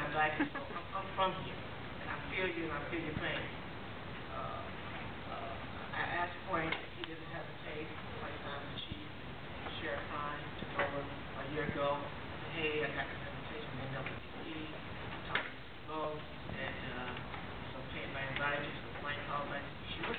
back. I'm from here, and I feel you, and I feel your pain. I asked Frank if he didn't hesitate to place down the chief and Sheriff Klein took over a year ago. Said, hey, I got this invitation from NWPD, talking to Bo, and so Peyton, I invited you to the Frank call back. Sure.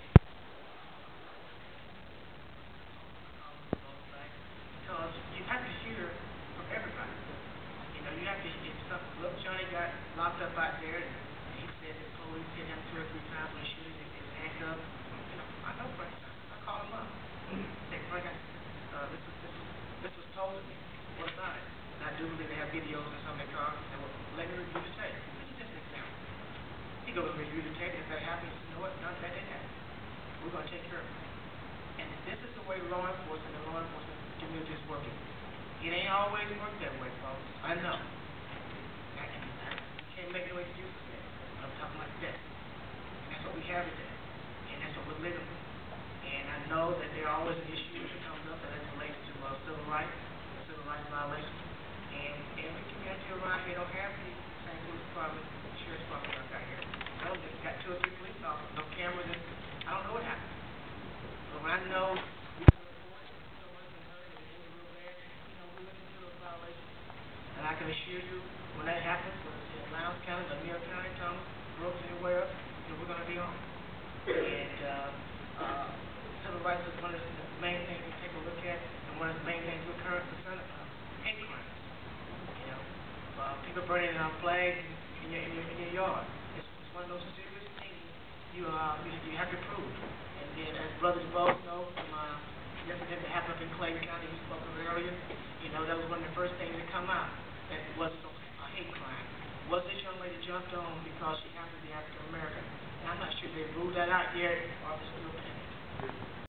Because you have to hear from everybody. You know, you have to hear stuff. Look, Johnny got locked up out there, and he said the police hit him 2 or 3 times when shooting and his handcuffed. You know, I know Frank. I called him up. Hey, Frank, this was told to me. What about it? And I do believe they have videos in some of their cars. And let me review the tape. This is just an example. He goes and review the tape, and if that happens, you know what? None of that didn't happen. We're going to take care of it. And this is the way law enforcement and law enforcement community is working. It ain't always worked that way, folks. I know. You can't make no excuses there. I'm talking like that. And that's what we have today. And that's what we're living with. And I know that there are always an issue that comes up that relates to civil rights violations. And every community around here don't have the same police department, sheriff's department like out here. No, they've got 2 or 3 police officers, no cameras, and I don't know what happened. But when I know we can report and someone's been hurt and it's real bad, you know, we look into those violations. And I can assure you, when that happens, whether it's in Lowndes County, Lanier County, Thomas, Brooks, anywhere else, you know, we're going to be on. And civil rights is one of the main things we take a look at, and one of the main things we're currently concerned about. Hate crimes. You know, people burning our flags in your yard. It's one of those serious things you have to prove. And then, as brothers both know from the incident that happened up in Clayton County, you spoke of earlier, you know, that was one of the first things that come out. That was a hate crime. Was this young lady jumped on because she happened to be African American? And I'm not sure they ruled that out yet, or if it's still pending.